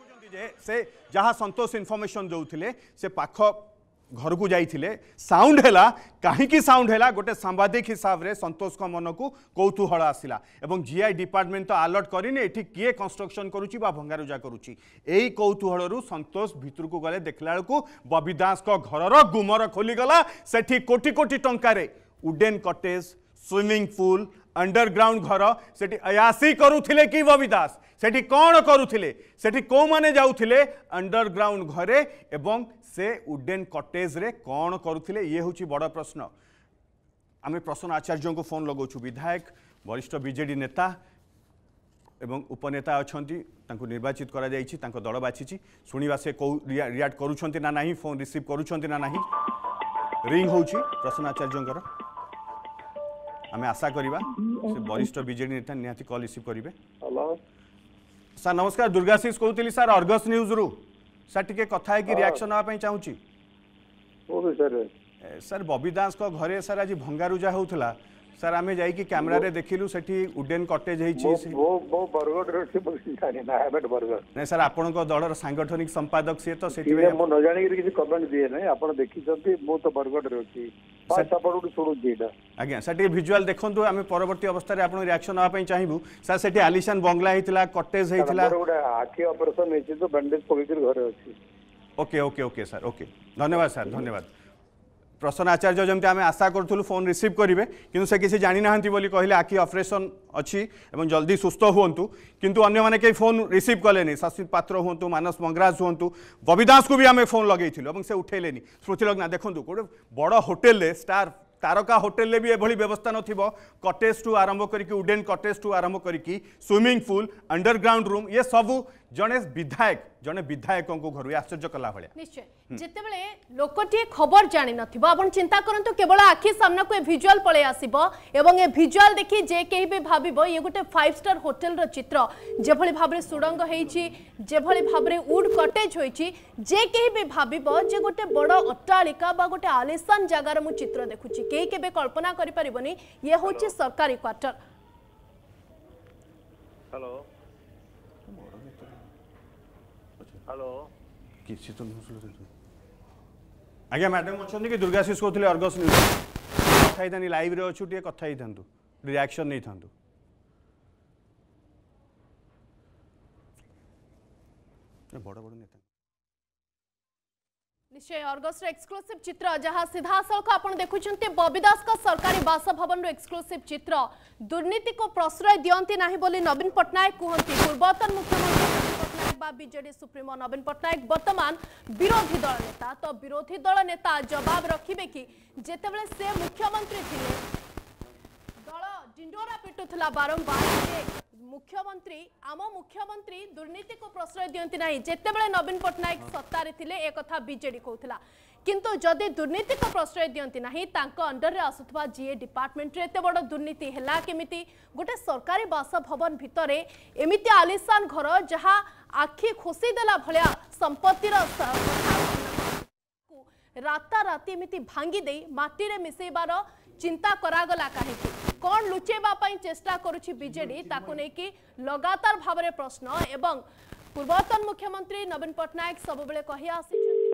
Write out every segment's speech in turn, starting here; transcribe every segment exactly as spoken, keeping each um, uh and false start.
से जहाँ संतोष इनफॉरमेशन दौले से पाख घर को जाइए साउंड है कहीं साउंड है गोटे सांबादिक हिसाब से संतोष को मन को कौतूहल आसला और जीआई डिपार्टमेंट तो अलर्ट करनी एठी किए कंस्ट्रक्शन करुच्ची भंगारुजा करुच्ची यही कौतूहल संतोष भितर को गले देखला बेलू बबी दास को घर गुमर खोलीगला से कोटी कोटी टंकार wooden cottage swimming pool underground घर से अयासी करुले कि बबी दास सेठी कौन करुले सेठी को माने जाउथिले अंडरग्राउंड घरे एवं से वुडेन कटेज रे कौन करुले ये हूँ बड़ प्रश्न। आम प्रसन्न आचार्य को फोन लगाऊँ विधायक वरिष्ठ बीजेडी नेता एवं उपनेता अच्छा निर्वाचित करा जाइछि तांको दल बाछि शुणा से कौ रिएक्ट करूछंती ना नहीं फोन रिसीव करूछंती ना नहीं रिंग होउछि प्रसन्न आचार्य आम आशा करवा से वरिष्ठ बीजेडी नेता निहाती कॉल रिसीव करेंगे। हेलो सर नमस्कार दुर्गाशीष कहती सर अर्गस न्यूज रु सर टी कथा है कि रिएक्शन नापी चाहूँगी सर बबी दास को घरे सर आज भंगारुजा होता सर आम जा कैमेरा रे देखिलु सेठी वुडेन कटेज नहीं सर आपण दलर सांगठनिक संपादक सी तो से न जानी कमेंट दिए ना आप देखी मु तो बरगढ़ आज्ञा सर टे विजुअल देखो आम परवर्ती अवस्था आप रिएक्शन नापी चाहबू सर से आलिशान बंगला होता कटेज होता आखि ऑपरेशन तो बैंडेज पकड़ घर अच्छी okay okay okay sir okay धन्यवाद सर धन्यवाद। प्रसन्न आचार्य जमी आम आशा करूँ फोन रिसीव करेंगे किंतु से किसी जानी ना कहले आखि ऑपरेशन अच्छी एवं जल्दी सुस्थ हुंतु किंतु अन्य माने कई फोन रिसीव कले शशित पात्र हूँ मानस मंगराज हूँ बबी दास को भी आम फोन लगे से उठेले स्मृति लग्ना देखो गोटे बड़ होटेल स्टार तारका होटेल भी एभली व्यवस्था नथिबो कटेज टू आरंभ करके वुडेन कटेज टू आरंभ करके स्विमिंग पूल अंडरग्राउंड रूम ये सब जड़े विधायक जड़े विधायक घर आश्चर्य कला भाया निश्चय जितेबले लोकटी खबर जानी नथिबो आपण चिंता करंतु केवल आखि सामना को विजुअल पळे आसीबो एवं ए विजुअल देखि जे केही भी भाबिबो ये गोटे फाइव स्टार होटेल रो चित्र जेभली भाबरे सुडंग हेइची जेभली भाबरे वुड कटेज होइची जे केही भी भाबिबो जे गोटे बड़ अट्टालिका बा गोटे आलिशान जगार मु चित्र देखुची केही केबे कल्पना करि परिबोनी ये होची सरकारी क्वार्टर। हेलो हेलो किसी तो आज्ञा मैडम अच्छा कि दुर्गाशीष कहते अर्गस न्यूज कथा ही लाइव रे अच्छु टे कथा ही थांतु रिएक्शन नहीं थांतु बड़ बड़ नेता निश्चय अर्गस एक्सक्लूसिव चित्र जहां सीधा सड़क आपण देखुछन्ते बबी दास का सरकारी बासभवन रो एक्सक्लूसिव चित्र दुर्नीति को प्रश्रय दियंती नाही बोली नवीन पटनायक कहंती पूर्वतन मुख्यमंत्री नवीन पटनायक बा बीजेडी सुप्रीमो नवीन पटनायक वर्तमान विरोधी दल नेता तो विरोधी दल नेता जवाब रखिबे कि जेतेबेले से मुख्यमंत्री थिले दल डिंडोरा पिटुथला बारंबार जे मुख्यमंत्री आम मुख्यमंत्री दुर्नीति को प्रश्रय दियंती नाही जेतेबेले नवीन पटनायक सत्तारे थिले एक कथा बीजेडी कहउथला किंतु जदि दुर्नीति को प्रश्रय दियंती नाही तांको अंडर रे आसुथबा जीए डिपार्टमेंट रे एते बड़ दुर्नीति हेला केमिति गोटे सरकारी बासभवन भितरे एमिति आलिशान घर जहा आखि खोसी देला भलिया संपत्तिर राता राती एमिति भांगी देई माटी रे मिसेबार चिंता करागला काहे कौन लुचेबा पई चेष्टा करुछि बीजेडी ताकु नै कि लगातार भावरे प्रश्न एवं पूर्वतन मुख्यमंत्री नवीन पटनायक सब बेले कहि आसी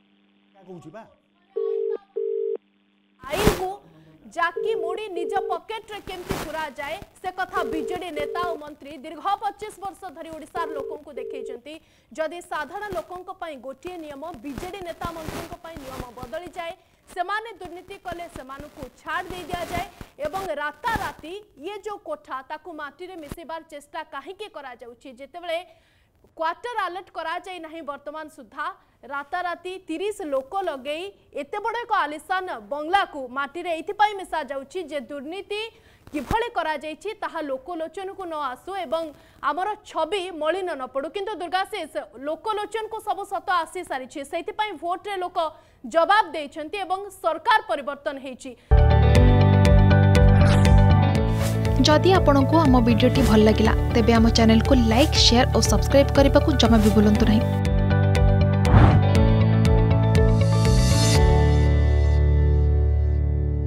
आईन को जाकी मुड़ी निज पॉकेट रे केमती पुरा जाए से कथा बीजेडी नेता और मंत्री दीर्घ पच्चीस वर्ष धरी ओडिसार लोकों को देखैचंती जदि साधारण लोकों को पई गोटिए नियम बीजेडी नेता मंत्री को पई नियम बदली जाए सेमाने दुर्नीति कले सेमानु को छाड़ दे दिया जाए एवं राता राती ये जो कोठा ताकु माटी रे मिसेबार चेष्टा काहे के करा जाउची जेतेबेले क्वार्टर अलर्ट करा जाय नाही वर्तमान सुधा राता राती तीस लोक लगे एते बड़ एक आलिशान बंगला को माटी रे एथि पई मिसा जाउची जे दुर्नीति किभले करा जायछि ताहा लोकलोचन को न आसु एवं आमर छवि मलिन न पड़ू किंतु दुर्गाशीष लोकलोचन को सब सत आसी सारी से भोट रे लोक जवाब देइछन्ति एवं सरकार परिवर्तन हेछि। जदि आपंक आम भिडी भल लगा तेब आम चैनल को लाइक शेयर और सब्सक्राइब करने को जमा भी भूलु नहीं।